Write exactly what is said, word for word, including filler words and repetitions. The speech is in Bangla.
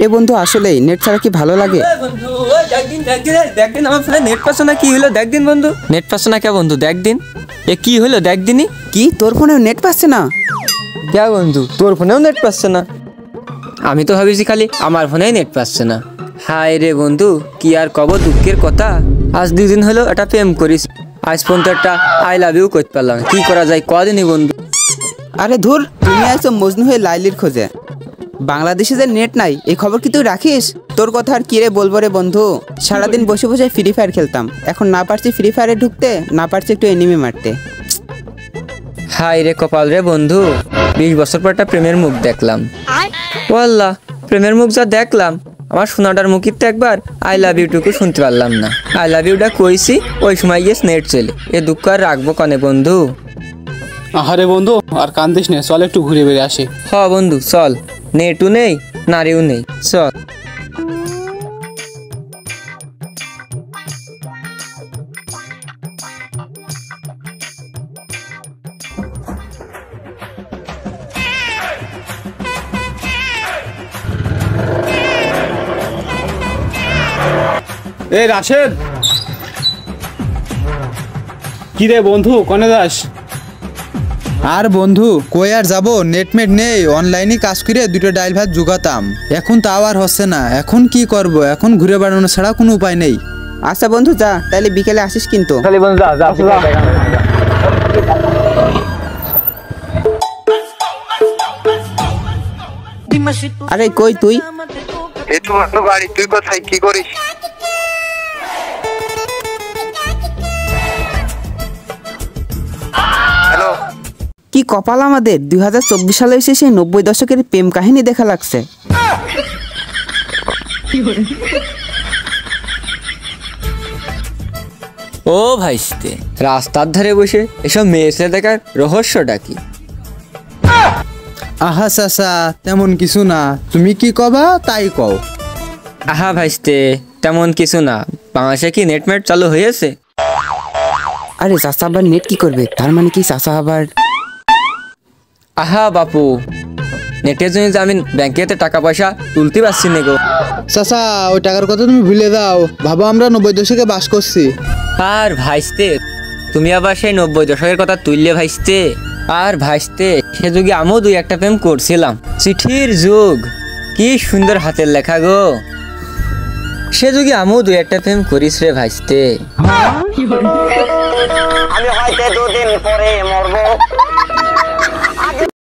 এ বন্ধু আসলেই নেট ছাড়া কি ভালো লাগে? বন্ধু দেখদিন দেখদিন দেখদিন আমার ফোনে নেট পাচ্ছে না, কি হলো দেখদিন বন্ধু? নেট পাচ্ছে না কে বন্ধু? দেখদিন এ কি হলো দেখদিনই। কি তোর ফোনে নেট পাচ্ছে না? কে বন্ধু তোর ফোনেও নেট পাচ্ছে না? আমি তো ভাবিছি খালি আমার ফোনেই নেট পাচ্ছে না। হায় রে বন্ধু, কি আর কব দুঃখের কথা। আজ দুদিন হলো একটা প্রেম করিস, আজ পর্যন্ত একটা আই লাভ ইউ করতে পারলাম। কি করা যায় কদিনই বন্ধু। আরে ধুর, তুমি আইছো মজনু হয়ে লাইলির খোঁজে। বাংলাদেশে যে নেট নাই এই খবর কি তুই রাখিস? তোর কথা আর কি রে বলবো রে বন্ধু, সারাদিন বসে বসে ফ্রি ফায়ার খেলতাম, এখন না পারছি ফ্রি ফায়ারে ঢুকতে, না পারছি একটু এনিমি মারতে। হায় রে কপাল রে বন্ধু, বিশ বছর পর একটা প্রেমের মুখ দেখলাম। ওয়াল্লাহ, প্রেমের মুখ যা দেখলাম, আমার সোনাটার মুখে তো একবার আই লাভ ইউ টুকু শুনতে পারলাম না। আই লাভ ইউটা কইছি ওই সময় গিয়ে নেট চলে, এ দুঃখ আর রাখবো কনে বন্ধু। আহারে বন্ধু আর কান্দিস না, চল একটু ঘুরে বেরিয়ে আসি। হ বন্ধু চল, নেটও নেই নারীও নেই, চল। এ রাশেদ, কি রে বন্ধু কনে যাস? আর বন্ধু কই আর যাবো, নেটমেট নেই, অনলাইনে কাজ করে দুটো ডাইল ভাত জুগাতাম, এখন তাও আর হচ্ছে না। এখন কি করব, এখন ঘুরে বেড়ানো ছাড়া কোনো উপায় নেই। আচ্ছা বন্ধু যা, তাহলে বিকেলে আসিস কিন্তু। আরে কই তুই? এই তো বাড়ি, তুই কোথায়, কি করিস? হ্যালো, কি কপাল আমাদের, দুই হাজার চব্বিশ সালে এসে সেই নব্বই দশকের প্রেম কাহিনী দেখা লাগছে। ও ভাইস্তে, রাস্তার ধারে বসে এসব মেয়ে ছেলে দেখার রহস্যটা কি? আহা চাচা, তেমন কিছু না, তুমি কি কবা তাই কও। আহা ভাইস্তে, তেমন কিছু না। বাংলাদেশে কি নেটমেট চালু হয়েছে? আরে চাচা আবার নেট কি করবে, তার মানে কি চাচা আবার? আহা বাপু, নেটের জন্য যে আমি ব্যাংকেতে টাকা পয়সা তুলতে পারছি না গো। চাচা ওই টাকার কথা তুমি ভুলে দাও, ভাবো আমরা নব্বই দশকে বাস করছি। আর ভাইস্তে, তুমি আবার সেই নব্বই দশকের কথা তুললে ভাইস্তে। আর ভাইস্তে, সে যুগে আমিও দুই একটা প্রেম করছিলাম। চিঠির যুগ, কি সুন্দর হাতের লেখা গো। সে যুগে আমিও দুই একটা প্রেম করিস রে ভাইস্তে। আমি হয়তো দুদিন পরে মরবো।